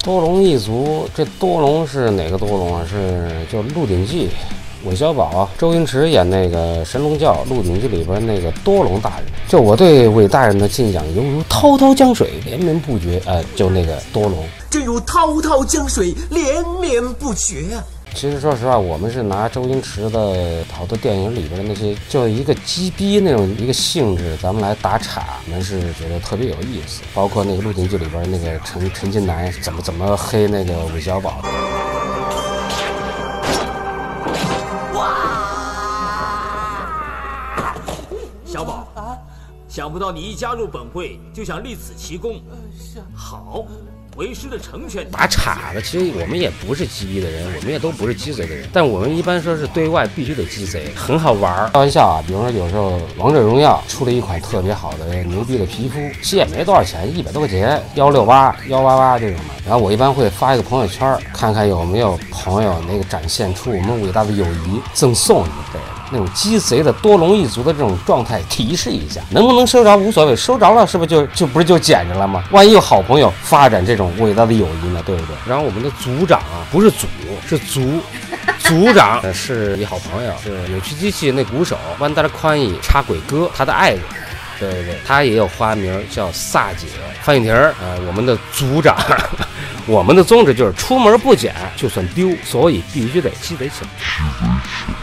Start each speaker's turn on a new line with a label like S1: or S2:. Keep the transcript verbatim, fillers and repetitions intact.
S1: 多隆一族，这多隆是哪个多隆啊？是叫《鹿鼎记》。韦小宝、周星驰演那个神龙教《鹿鼎记》里边那个多隆大人，就我对韦大人的敬仰犹如滔滔江水，连绵不绝。呃，就那个多隆，
S2: 正如滔滔江水，连绵不绝啊。
S1: 其实说实话，我们是拿周星驰的好多电影里边的那些，就一个鸡逼那种一个性质，咱们来打岔，我们是觉得特别有意思。包括那个《鹿鼎记》里边那个陈陈近南怎么怎么黑那个韦小宝。
S3: 小宝啊，想不到你一加入本会就想立此奇功，好。为师的成全。
S1: 打岔的，其实我们也不是鸡逼的人，我们也都不是鸡贼的人，但我们一般说是对外必须得鸡贼，很好玩。开玩笑啊，比如说有时候王者荣耀出了一款特别好的牛逼的皮肤，其实也没多少钱，一百多块钱，幺六八幺八八这种嘛。然后我一般会发一个朋友圈，看看有没有朋友那个展现出我们伟大的友谊，赠送你对。那种鸡贼的多隆一族的这种状态提示一下，能不能收着无所谓，收着了是不是就就不是就捡着了吗？万一有好朋友发展这种伟大的友谊呢，对不对？然后我们的组长啊，不是组是族，组长是一好朋友，是扭曲机器那鼓手万达宽一插鬼哥他的爱人。对对对，他也有花名叫萨姐范玉婷儿啊、呃，我们的组长。我们的宗旨就是出门不捡就算丢，所以必须得鸡贼起来。